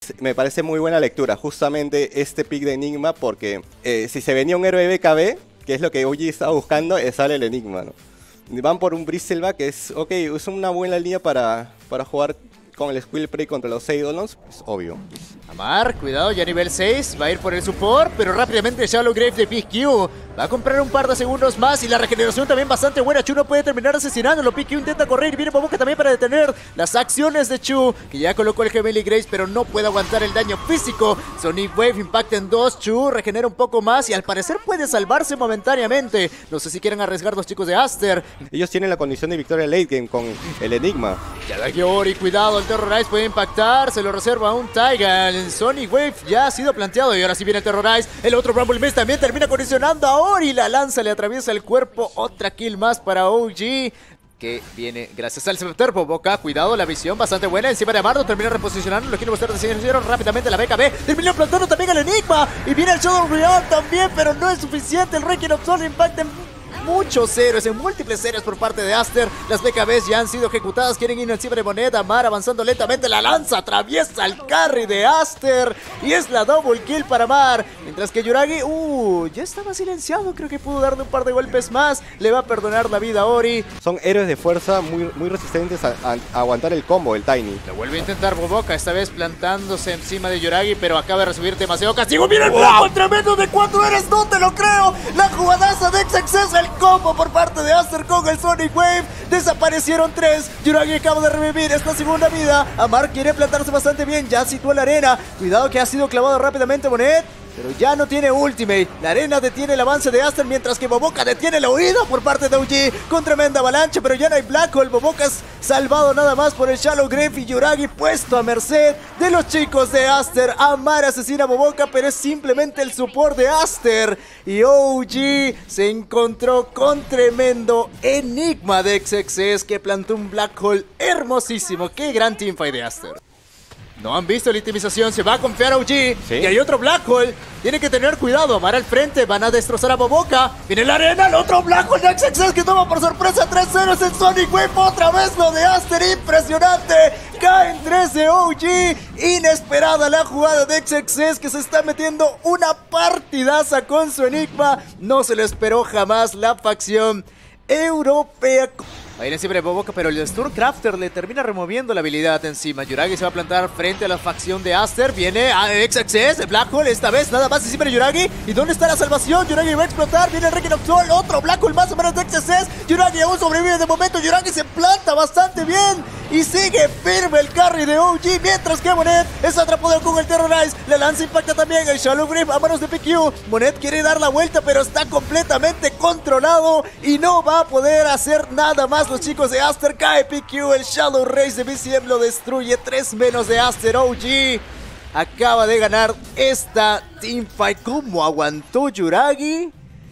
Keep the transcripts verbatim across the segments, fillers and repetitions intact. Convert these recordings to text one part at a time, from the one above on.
Me parece muy buena lectura justamente este pick de Enigma porque eh, si se venía un héroe B K B, que es lo que O G estaba buscando, eh, sale el Enigma, ¿no? Van por un Bristleback que es, ok, es una buena línea para, para jugar con el Squill Prey contra los Eidolons, es obvio. Amar, cuidado, ya nivel seis, va a ir por el support, pero rápidamente Shallow Grave de P Q va a comprar un par de segundos más y la regeneración también bastante buena. Chu no puede terminar asesinándolo, P Q intenta correr y viene Boboka también para detener las acciones de Chu, que ya colocó el Gemini Grace, pero no puede aguantar el daño físico. Sonic Wave impacta en dos, Chu regenera un poco más y al parecer puede salvarse momentáneamente. No sé si quieren arriesgar los chicos de Aster. Ellos tienen la condición de victoria late game con el Enigma. Ya da Ori, cuidado, el Terrorize puede impactar, se lo reserva a un Taiga. El Sonic Wave ya ha sido planteado y ahora sí viene el Terrorize. El otro Rumble Mist también termina condicionando a Ori. La lanza le atraviesa el cuerpo. Otra kill más para O G, que viene gracias al Scepter. Boboka, cuidado, la visión bastante buena encima de Amardo, termina reposicionando, lo quiere mostrar de rápidamente la B K B, termina plantando también al Enigma y viene el Shadow Real también, pero no es suficiente. El Wrecking of Soul impacta en muchos héroes, en múltiples héroes por parte de Aster. Las B K Bs ya han sido ejecutadas, quieren ir encima de Moneda. Amar avanzando lentamente, la lanza atraviesa el carry de Aster y es la double kill para Amar, mientras que Yuragi, uh, ya estaba silenciado, creo que pudo darle un par de golpes más, le va a perdonar la vida a Ori. Son héroes de fuerza muy, muy resistentes a, a, a aguantar el combo, el Tiny. Lo vuelve a intentar Boboka, esta vez plantándose encima de Yuragi, pero acaba de recibir demasiado castigo. ¡Mira el wow! Tremendo de cuatro eres! ¡No te lo creo! La jugadaza de X X S, el combo por parte de Aster con el Sonic Wave. Desaparecieron tres. Yuragi acaba de revivir esta segunda vida. Amar quiere plantarse bastante bien, ya sitúa la arena. Cuidado que ha sido clavado rápidamente Monet, pero ya no tiene ultimate. La arena detiene el avance de Aster, mientras que Boboka detiene la huida por parte de O G con tremenda avalancha, pero ya no hay Black Hole. Boboka es salvado nada más por el Shallow Grave y Yuragi puesto a merced de los chicos de Aster. Amar asesina a Boboka, pero es simplemente el support de Aster. Y O G se encontró con tremendo Enigma de X X S que plantó un Black Hole hermosísimo. Qué gran teamfight de Aster. No han visto la intimización, se va a confiar a O G. ¿Sí? Y hay otro Black Hole. Tiene que tener cuidado, Amar al frente, van a destrozar a Boboka. Viene la arena, el otro Black Hole de X X S que toma por sorpresa tres cero. Es el Sonic Wave, otra vez lo de Aster, impresionante. Caen tres de O G. Inesperada la jugada de X X S que se está metiendo una partidaza con su Enigma. No se lo esperó jamás la facción europea. Va a ir encima de Boboka, pero el Sturmcrafter le termina removiendo la habilidad encima. Yuragi se va a plantar frente a la facción de Aster. Viene a X X S, Black Hole, esta vez nada más encima de Yuragi. ¿Y dónde está la salvación? Yuragi va a explotar, viene el Wrecking of Soul, otro Black Hole más o menos de X X S. Yuragi aún sobrevive de momento, Yuragi se planta bastante bien y sigue firme el carry de O G, mientras que Monet es atrapado con el Terrorize. La lanza impacta también el Shallow Grave a manos de P Q. Monet quiere dar la vuelta, pero está completamente controlado y no va a poder hacer nada más. Los chicos de Aster, cae P Q, el Shadow Race de B C M lo destruye, tres menos de Aster. O G acaba de ganar esta teamfight. ¿Cómo aguantó Yuragi?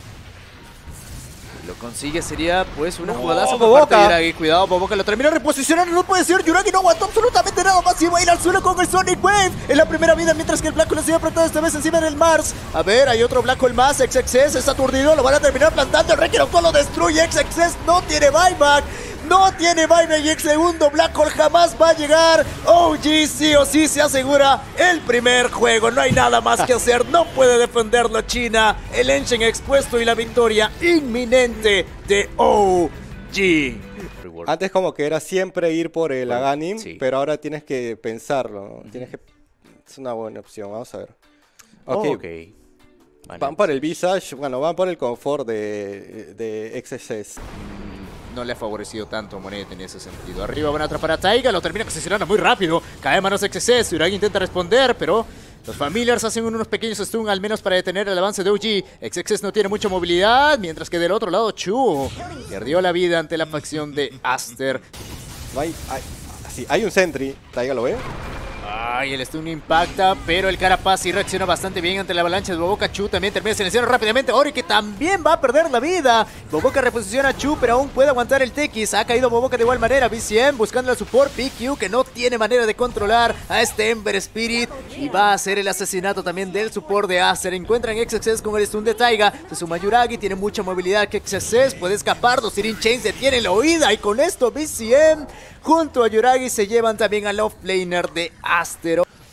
Lo consigue, sería pues una jugadaza por parte de Yuragi. Cuidado, Boboka lo termina reposicionando, no puede ser. Yuragi no aguantó absolutamente nada más y va a ir al suelo con el Sonic Wave en la primera vida, mientras que el Black Hole se ha apretado esta vez encima del Mars. A ver, hay otro Black Hole más. X X S está aturdido, lo van a terminar plantando. El Wrecking of Soul lo destruye. X X S no tiene buyback. No tiene buyback y el segundo Black Hole jamás va a llegar. O G sí o sí se asegura el primer juego. No hay nada más que hacer. No puede defenderlo China. El Enchen expuesto y la victoria inminente de O G. Antes como que era siempre ir por el bueno, Aghanim, sí, pero ahora tienes que pensarlo. Uh-huh. Tienes que... Es una buena opción, vamos a ver. Ok. Oh, okay. Vale. Van por el Visage, bueno, van por el confort de, de X X S. No le ha favorecido tanto a Monet en ese sentido. Arriba van a atrapar a Taiga, lo termina posicionando muy rápido. Cae en manos X X S, Yuragi intenta responder, pero los Familiars hacen unos pequeños stun al menos para detener el avance de O G. X X S no tiene mucha movilidad, mientras que del otro lado Chu perdió la vida ante la facción de Aster. Hay, hay, sí, hay un Sentry, Taiga lo ve. Ay, el stun impacta, pero el Carapaz sí reacciona bastante bien ante la avalancha de Boboka. Chu también termina silenciando rápidamente Ori, que también va a perder la vida. Boboka reposiciona a Chu, pero aún puede aguantar el Tekis. Ha caído Boboka de igual manera. B C M buscando el support. P Q, que no tiene manera de controlar a este Ember Spirit. Y va a hacer el asesinato también del support de Acer. Encuentran X X S con el stun de Taiga. Se suma Yuragi, tiene mucha movilidad que X X S. Puede escapar. Los Sirin Chains detiene la huida. Y con esto B C M junto a Yuragi se llevan también al offlaner de Aster.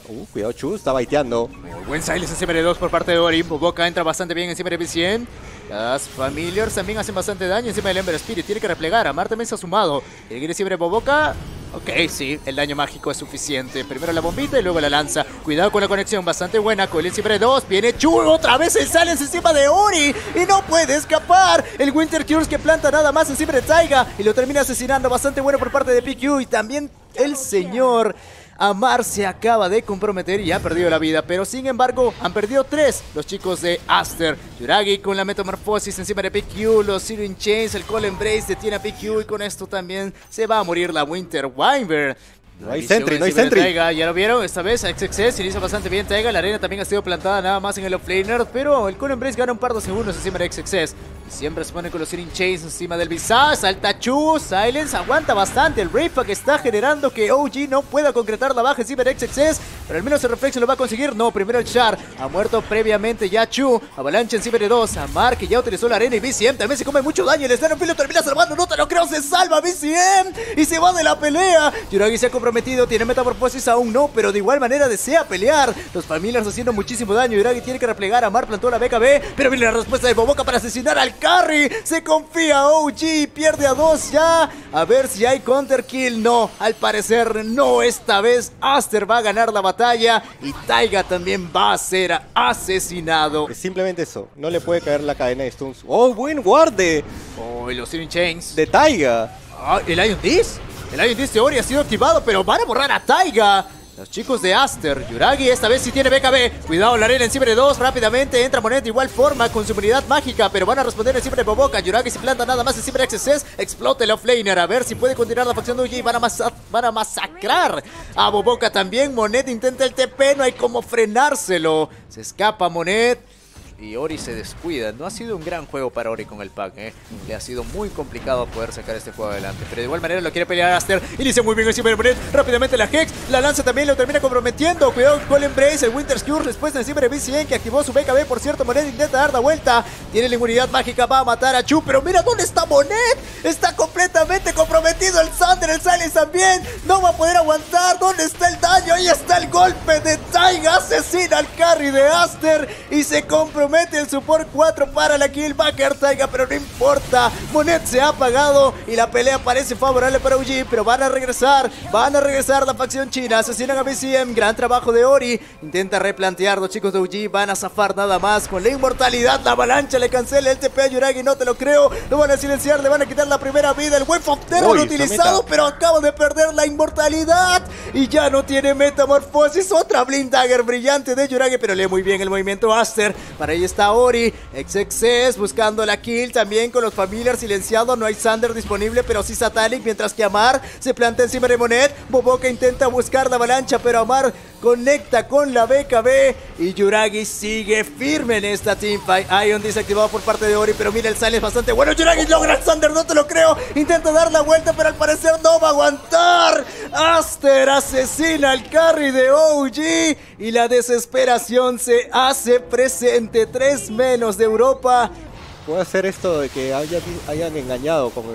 Uh, cuidado, Chu, está baiteando. Muy buen silence encima de dos por parte de Ori. Boboka entra bastante bien encima de B cien. Las Familiars también hacen bastante daño encima del Ember Spirit. Tiene que replegar. Amar también se ha sumado. Tiene que ir encima de Boboka. Ok, sí, el daño mágico es suficiente. Primero la bombita y luego la lanza. Cuidado con la conexión, bastante buena. Con el encima de dos. Viene Chu, otra vez el silence encima de Ori. Y no puede escapar. El Winter Cures que planta nada más encima de Taiga. Y lo termina asesinando. Bastante bueno por parte de P Q. Y también el señor Amar se acaba de comprometer y ha perdido la vida, pero sin embargo han perdido tres los chicos de Aster. Yuragi con la metamorfosis encima de P Q, los Searing Chains, el Call Embrace detiene a P Q y con esto también se va a morir la Winter Wyvern. No hay sentry, no hay sentry. Taiga, ya lo vieron, esta vez X X S inicia bastante bien Taiga, la arena también ha sido plantada nada más en el offlaner, pero el Call Embrace gana un par de segundos encima de X X S. Siempre se pone con los Searing Chains encima del Visage, salta Chu, Silence aguanta bastante el Raypack que está generando que O G no pueda concretar la baja encima de X X S, pero al menos el Reflection lo va a conseguir. No, primero el Char, ha muerto previamente ya Chu, Avalanche encima de dos, Amar que ya utilizó la arena y B C M también se come mucho daño, el Snarfil lo termina salvando, no te lo creo, se salva B C M y se va de la pelea. Yuragi se ha comprometido, tiene metamorfosis aún no, pero de igual manera desea pelear. Los Familiars haciendo muchísimo daño, Yuragi tiene que replegar, Amar plantó la B K B, pero viene la respuesta de Boboka para asesinar al carry. Se confía O G, pierde a dos ya. A ver si hay counter kill. No, al parecer no. Esta vez Aster va a ganar la batalla y Taiga también va a ser asesinado. Es simplemente eso, no le puede caer la cadena de stuns. ¡Oh, buen guarde! Oh, y los Searing Chains de Taiga. Ah, el Ion Disc. El Ion Disc de Ori ha sido activado, pero van a borrar a Taiga. Los chicos de Aster, Yuragi esta vez sí tiene B K B. Cuidado, la arena encima de dos, rápidamente entra Monet de igual forma con su unidad mágica, pero van a responder encima de Boboka. Yuragi se planta nada más encima de X X S, explota el offlaner, a ver si puede continuar la facción de O G. Van a, masa van a masacrar a Boboka también. Monet intenta el T P, no hay como frenárselo. Se escapa Monet. Y Ori se descuida. No ha sido un gran juego para Ori con el pack, ¿eh? Le ha sido muy complicado poder sacar este juego adelante. Pero de igual manera lo quiere pelear Aster. Inicia muy bien encima de Monet. Rápidamente la Hex. La lanza también lo termina comprometiendo. Cuidado con Call Embrace. El Winter's Cure. Después de encima de B C N que activó su B K B. Por cierto, Monet intenta dar la vuelta. Tiene la inmunidad mágica. Va a matar a Chu. Pero mira dónde está Monet. Está completamente comprometido. El Thunder, el Silence también. No va a poder aguantar. ¿Dónde está el daño? Ahí está el golpe de Taiga. Asesina al carry de Aster. Y se compromete. Mete el support cuatro para la kill, va a caer Taiga, pero no importa. Monet se ha apagado y la pelea parece favorable para O G, pero van a regresar, van a regresar la facción china, asesinan a B C M, gran trabajo de Ori, intenta replantear, los chicos de O G van a zafar nada más con la inmortalidad, la avalancha le cancela el T P a Yuragi, no te lo creo, lo van a silenciar, le van a quitar la primera vida, el Wave of Terror lo utilizado, pero acaba de perder la inmortalidad y ya no tiene metamorfosis, otra Blind Dagger brillante de Yuragi, pero lee muy bien el movimiento Aster, para ahí está Ori, X X S buscando la kill también con los Familiars silenciados, no hay Thunder disponible pero sí Satanic, mientras que Amar se planta encima de Monet, Boboka intenta buscar la avalancha pero Amar conecta con la B K B y Yuragi sigue firme en esta teamfight. Ion desactivado por parte de Ori, pero mira el Silence bastante bueno, Yuragi logra el Thunder, no te lo creo, intenta dar la vuelta pero al parecer no va a aguantar. Aster asesina al carry de O G y la desesperación se hace presente. Tres menos de Europa. Puede ser esto de que hayan, hayan engañado con,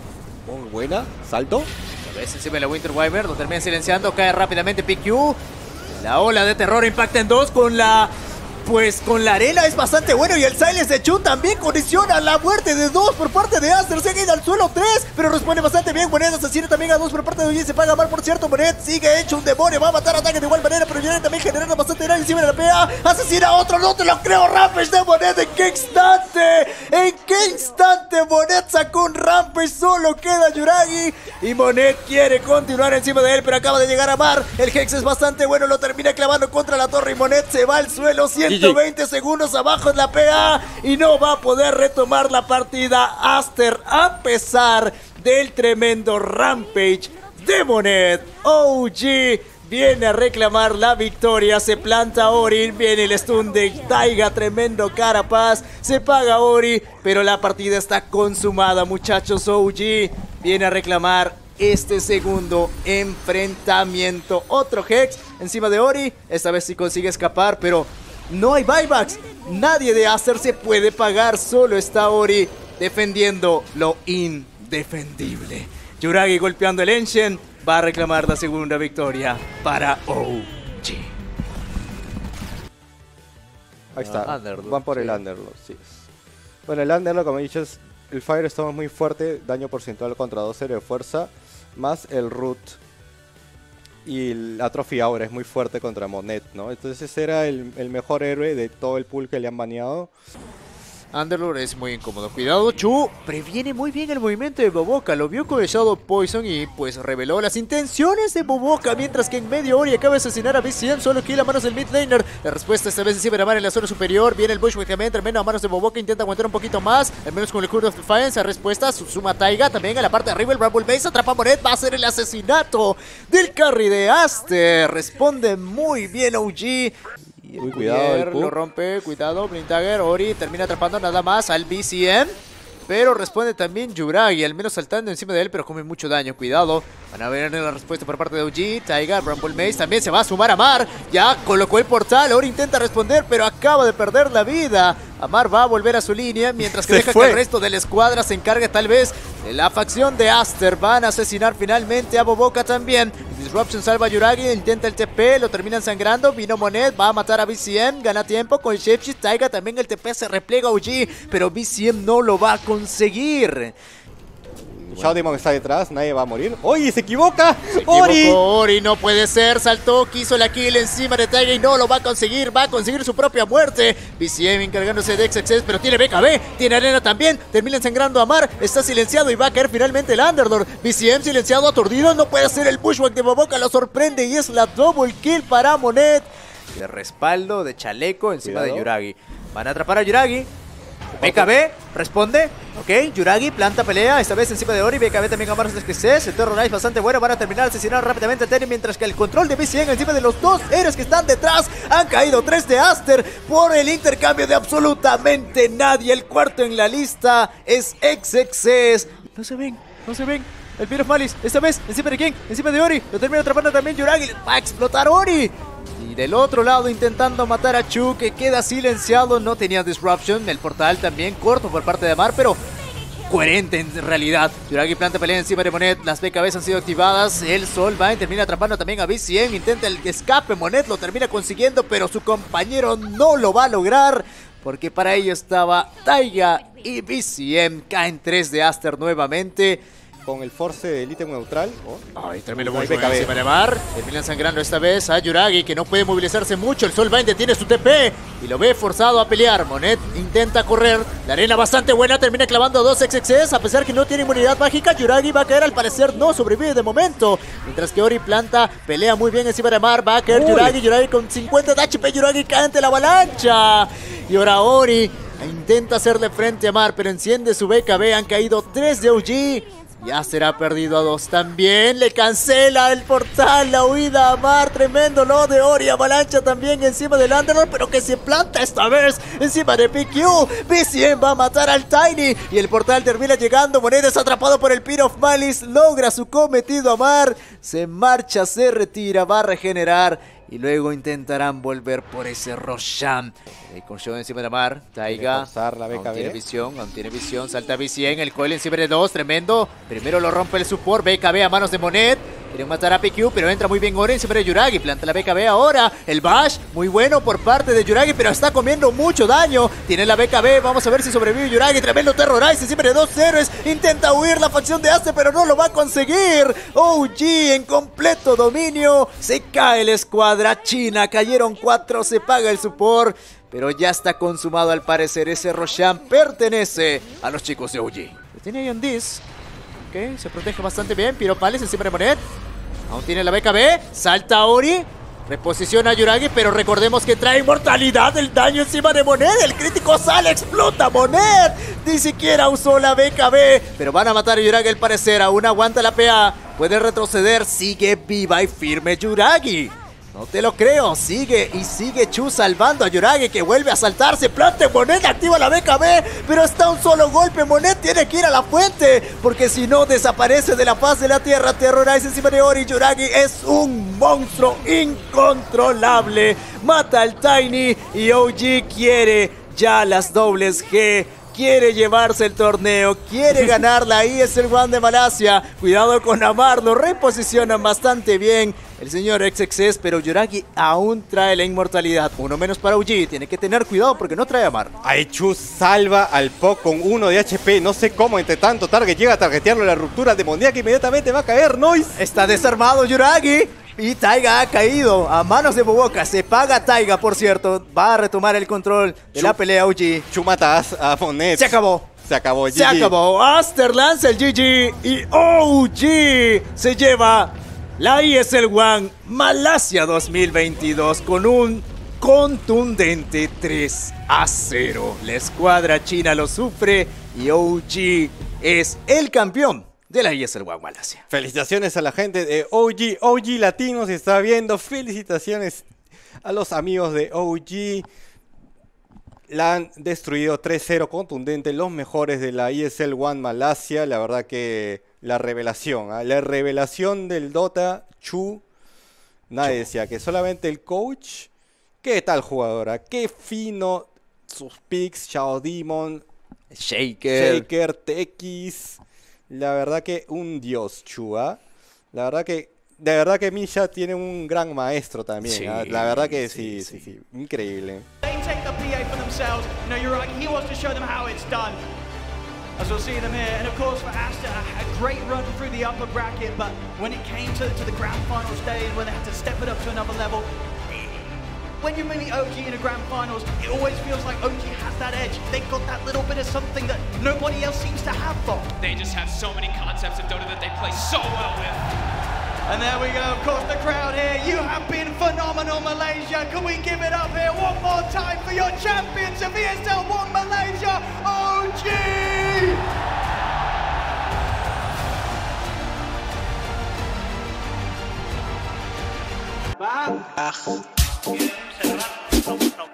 con buena salto. A veces encima de la Winter Wyvern lo termina silenciando, cae rápidamente P Q. La ola de terror impacta en dos con la... Pues con la arena es bastante bueno y el Silence de Chu también condiciona la muerte de dos por parte de Aster. Se ha caído al suelo tres, pero responde bastante bien. Monet asesina también a dos por parte de O G. Se paga mal, por cierto. Monet sigue hecho un demonio. Va a matar ataque de igual manera, pero Monet también generando bastante daño encima de la P A. Asesina a otro, no te lo creo. Rampage de Monet. ¿En qué instante? ¿En qué instante Monet sacó un Rampage? Solo queda Yuragi y Monet quiere continuar encima de él, pero acaba de llegar a Mar. El Hex es bastante bueno, lo termina clavando contra la torre y Monet se va al suelo. ciento veinte segundos abajo en la P A y no va a poder retomar la partida Aster a pesar del tremendo Rampage de Monet. O G viene a reclamar la victoria, se planta Ori, viene el stun de Taiga, tremendo Carapaz, se paga Ori, pero la partida está consumada, muchachos. O G viene a reclamar este segundo enfrentamiento. Otro Hex encima de Ori, esta vez sí consigue escapar, pero no hay buybacks, nadie de Aster se puede pagar, solo está Ori defendiendo lo indefendible. Yuragi golpeando el Ancient, va a reclamar la segunda victoria para O G. Ahí está, Ah, Underlord, van por sí. el Underlord, sí. Bueno, el Underlord, como he dicho, es el Firestorm es muy fuerte, daño porcentual contra dos cero de fuerza, más el Root. Y el Atrophy Aura es muy fuerte contra Monet, ¿no? Entonces ese era el, el mejor héroe de todo el pool que le han baneado. Underlord es muy incómodo. Cuidado, Chu previene muy bien el movimiento de Boboka. Lo vio con el Shadow Poison y pues reveló las intenciones de Boboka. Mientras que en medio Ori acaba de asesinar a B C M. Solo kill a manos del mid laner. La respuesta esta vez es Ciberamar en la zona superior. Viene el Bushwick también, tremendo a manos de Boboka. Intenta aguantar un poquito más. Al menos con el Curse of Defiance. La respuesta suma Taiga. También en la parte de arriba el Rumble Base. Atrapa a Monet. Va a ser el asesinato del carry de Aster. Responde muy bien O G. Uy, cuidado, el lo rompe, cuidado, Blindagger, Ori termina atrapando nada más al B C M. Pero responde también Yuragi, al menos saltando encima de él, pero come mucho daño, cuidado. Van a ver la respuesta por parte de O G, Taiga, Rumble Maze, también se va a sumar a Amar. Ya colocó el portal, Ori intenta responder, pero acaba de perder la vida. Amar va a volver a su línea, mientras que Se deja fue. que el resto de la escuadra se encargue tal vez de la facción de Aster. Van a asesinar finalmente a Boboka también. Disruption salva a Yuragi, intenta el T P, lo terminan sangrando. Vino Monet, va a matar a B C M, gana tiempo con el Shapeshift. Taiga también el T P, se repliega O G, pero B C M no lo va a conseguir. Shadow Demon está detrás, nadie va a morir. ¡Oye, se equivoca! Se ¡Ori! equivocó, Ori no puede ser, saltó, quiso la kill encima de Taiga y no lo va a conseguir, va a conseguir su propia muerte. B C M encargándose de X-Access, pero tiene B K B, tiene arena también, termina sangrando a Mar, está silenciado y va a caer finalmente el Underlord. B C M silenciado, aturdido, no puede hacer el pushback de Boboka, lo sorprende y es la double kill para Monet. De respaldo, de chaleco encima Cuidado. de Yuragi. Van a atrapar a Yuragi. B K B responde, ok, Yuragi planta pelea, esta vez encima de Ori, B K B también a manos de X C S, el Terrorize bastante bueno, van a terminar asesinar rápidamente a Terry, mientras que el control de B C M encima de los dos héroes que están detrás, han caído tres de Aster por el intercambio de absolutamente nadie, el cuarto en la lista es X X S, no se ven, no se ven. El Fear of Malice, esta vez encima de quién, encima de Ori, lo termina atrapando también Yuragi, va a explotar Ori. Y del otro lado intentando matar a Chu, que queda silenciado, no tenía Disruption, el portal también corto por parte de Amar, pero coherente en realidad. Yuragi planta pelea encima de Monet, las B K Bs han sido activadas, el Sol va y termina atrapando también a B C M, intenta el escape, Monet lo termina consiguiendo, pero su compañero no lo va a lograr, porque para ello estaba Taiga y B C M, caen tres de Aster nuevamente. Con el force del ítem neutral. Oh. Ay, tremendo Ahí movimiento B K B. encima de Mar. Terminan sangrando esta vez a Yuragi, que no puede movilizarse mucho. El Soulbind detiene su T P y lo ve forzado a pelear. Monet intenta correr. La arena bastante buena, termina clavando a dos X X S. A pesar que no tiene inmunidad mágica, Yuragi va a caer. Al parecer no sobrevive de momento. Mientras que Ori planta, pelea muy bien encima de Mar. Va a caer Uy. Yuragi. Yuragi con cincuenta de H P. Yuragi cae ante la avalancha. Y ahora Ori intenta hacerle frente a Mar, pero enciende su B K B. Han caído tres de O G. Ya será perdido a dos también. Le cancela el portal. La huida a Mar. Tremendo lo de Ori. Avalancha también encima del Underlord. Pero que se planta esta vez encima de P Q. B C M va a matar al Tiny. Y el portal termina llegando. Monet es atrapado por el Pit of Malice. Logra su cometido a Mar. Se marcha, se retira. Va a regenerar. Y luego intentarán volver por ese Roshan. El Conshot encima de Mar. Taiga. Forzar la B K B. Aún tiene visión, aún tiene visión. Salta B C M. El coil encima de dos. Tremendo. Primero lo rompe el support. B K B a manos de Monet. Quieren matar a P Q, pero entra muy bien Ori encima de Yuragi. Planta la B K B ahora. El bash, muy bueno por parte de Yuragi, pero está comiendo mucho daño. Tiene la B K B. Vamos a ver si sobrevive Yuragi. Tremendo Terrorize encima de dos héroes. Intenta huir la facción de Aster, pero no lo va a conseguir. O G en completo dominio. Se cae la escuadra china. Cayeron cuatro. Se paga el support. Pero ya está consumado al parecer. Ese Roshan pertenece a los chicos de O G. Tiene ahí un dis. Ok, se protege bastante bien. Piropales encima de Monet. Aún tiene la B K B. Salta Ori. Reposiciona a Yuragi, pero recordemos que trae inmortalidad. El daño encima de Monet. El crítico sale, explota Monet. Ni siquiera usó la B K B. Pero van a matar a Yuragi al parecer. Aún aguanta la P A. Puede retroceder. Sigue viva y firme Yuragi. No te lo creo, sigue y sigue Chu salvando a Yuragi, que vuelve a saltarse, plante Monet, activa la B K B, pero está un solo golpe, Monet tiene que ir a la fuente, porque si no desaparece de la faz de la tierra. Terrorize encima de Ori. Yuragi es un monstruo incontrolable, mata al Tiny y O G quiere ya las dobles G quiere llevarse el torneo, quiere ganar la E S L One de Malasia. Cuidado con Amar, lo reposicionan bastante bien el señor X X S, pero Yuragi aún trae la inmortalidad. Uno menos para O G, tiene que tener cuidado porque no trae Amar. Aichu salva al P O C con uno de H P, no sé cómo entre tanto target llega a targetearlo, la ruptura demoníaca inmediatamente va a caer, Noise. Está desarmado Yuragi. Y Taiga ha caído a manos de Boboka. Se paga Taiga, por cierto. Va a retomar el control de Chu la pelea O G. Chu mata a Fonet. Se acabó. Se acabó, G G. Se acabó. Aster lanza el G G. Y O G se lleva la E S L One Malasia dos mil veintidós con un contundente tres a cero. La escuadra china lo sufre y O G es el campeón de la E S L One Malasia. Felicitaciones a la gente de O G. O G Latino se está viendo. Felicitaciones a los amigos de O G. La han destruido tres cero contundente. Los mejores de la E S L One Malasia. La verdad que la revelación. ¿eh? La revelación del Dota. Chu. Nadie decía que solamente el coach. ¿Qué tal jugadora? Qué fino. Sus picks. Shao Demon. Shaker. Shaker. T X. La verdad que un dios, Chua. La verdad que, de verdad que Misha tiene un gran maestro también. Sí, ¿eh? La verdad que sí, sí, sí, sí, sí. Increíble. They take the P A for themselves. No, you're right. He wants to show them how it's done. As we'll see them here. And of course for Aster, a great run through the upper bracket. But when it came to, to the grand final stage, when they had to step it up to another level, when you meet O G in a grand finals, it always feels like O G has that edge. They've got that little bit of something that nobody else seems to have, Bob. They just have so many concepts in Dota that they play so well with. And there we go, of course, the crowd here. You have been phenomenal, Malaysia. Can we give it up here one more time for your champions of E S L One Malaysia, O G! Ah.